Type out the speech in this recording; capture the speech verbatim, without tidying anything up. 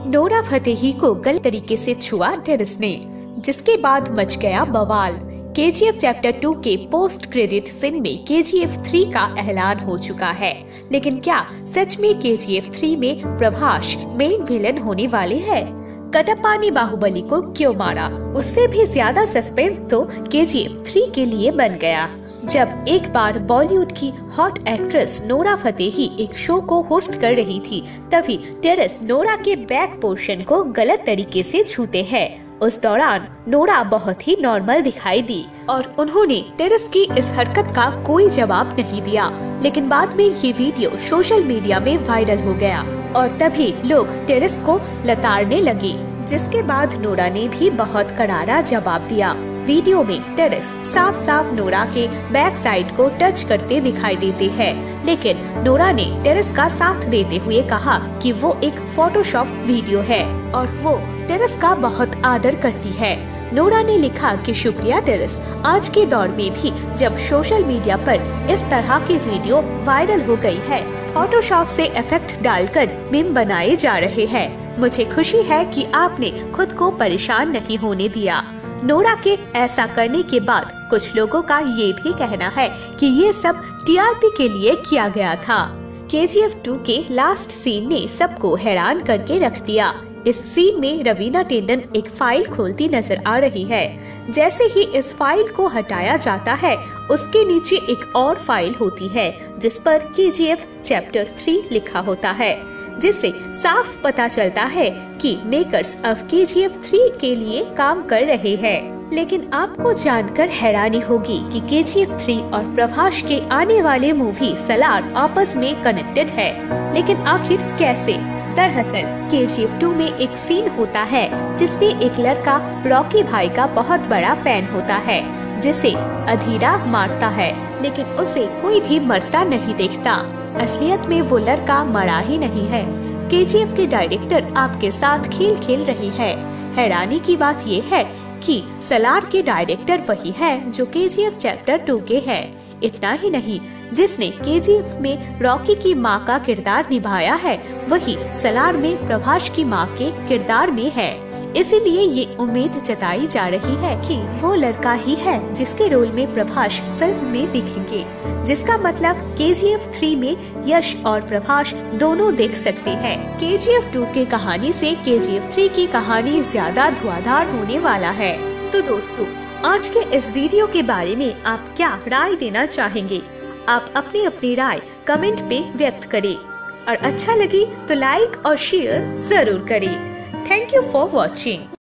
Nora Fatehi को गलत तरीके से छुआ टेरेस ने, जिसके बाद मच गया बवाल। केजीएफ चैप्टर टू के पोस्ट क्रेडिट सीन में केजीएफ थ्री का ऐलान हो चुका है, लेकिन क्या सच में केजीएफ थ्री में प्रभास मेन विलेन होने वाले हैं? कटप्पा ने बाहुबली को क्यों मारा, उससे भी ज्यादा सस्पेंस तो केजीएफ थ्री के लिए बन गया, जब एक बार बॉलीवुड की हॉट एक्ट्रेस नोरा फतेही एक शो को होस्ट कर रही थी, तभी टेरेस नोरा के बैक पोर्शन को गलत तरीके से छूते हैं। उस दौरान नोरा बहुत ही नॉर्मल दिखाई दी और उन्होंने टेरेस की इस हरकत का कोई जवाब नहीं दिया, लेकिन बाद में ये वीडियो सोशल मीडिया में वायरल हो गया और तभी लोग टेरेस को लताड़ने लगे, जिसके बाद नोरा ने भी बहुत करारा जवाब दिया। वीडियो में टेरेस साफ साफ नोरा के बैक साइड को टच करते दिखाई देते हैं, लेकिन नोरा ने टेरेस का साथ देते हुए कहा कि वो एक फोटोशॉप वीडियो है और वो टेरेस का बहुत आदर करती है। नोरा ने लिखा कि शुक्रिया टेरेस, आज के दौर में भी जब सोशल मीडिया पर इस तरह की वीडियो वायरल हो गई है, फोटोशॉप से इफेक्ट डालकर मीम बनाए जा रहे हैं, मुझे खुशी है कि आपने खुद को परेशान नहीं होने दिया। नोरा के ऐसा करने के बाद कुछ लोगों का ये भी कहना है कि ये सब टीआरपी के लिए किया गया था। केजीएफ टू के लास्ट सीन ने सबको हैरान करके रख दिया। इस सीन में रवीना टंडन एक फाइल खोलती नजर आ रही है। जैसे ही इस फाइल को हटाया जाता है, उसके नीचे एक और फाइल होती है जिस पर केजीएफ चैप्टर थ्री लिखा होता है, जिससे साफ पता चलता है कि मेकर्स अब केजीएफ थ्री के लिए काम कर रहे हैं। लेकिन आपको जानकर हैरानी होगी कि केजीएफ थ्री और प्रभास के आने वाले मूवी सलार आपस में कनेक्टेड है, लेकिन आखिर कैसे? दरअसल केजीएफ टू में एक सीन होता है जिसमें एक लड़का रॉकी भाई का बहुत बड़ा फैन होता है, जिसे अधीरा मारता है, लेकिन उसे कोई भी मरता नहीं देखता। असलियत में वो लड़का मरा ही नहीं है। केजीएफ के डायरेक्टर आपके साथ खेल खेल रहे हैं। हैरानी की बात ये है कि सलार के डायरेक्टर वही है जो केजीएफ चैप्टर टू के है। इतना ही नहीं, जिसने केजीएफ में रॉकी की माँ का किरदार निभाया है, वही सलार में प्रभास की माँ के किरदार में है। इसीलिए ये उम्मीद जताई जा रही है कि वो लड़का ही है जिसके रोल में प्रभास फिल्म में दिखेंगे, जिसका मतलब केजीएफ थ्री में यश और प्रभास दोनों देख सकते हैं। केजीएफ टू की कहानी से केजीएफ थ्री की कहानी ज्यादा धुआंधार होने वाला है। तो दोस्तों, आज के इस वीडियो के बारे में आप क्या राय देना चाहेंगे? आप अपनी अपनी राय कमेंट पे व्यक्त करें और अच्छा लगे तो लाइक और शेयर जरूर करें। Thank you for watching.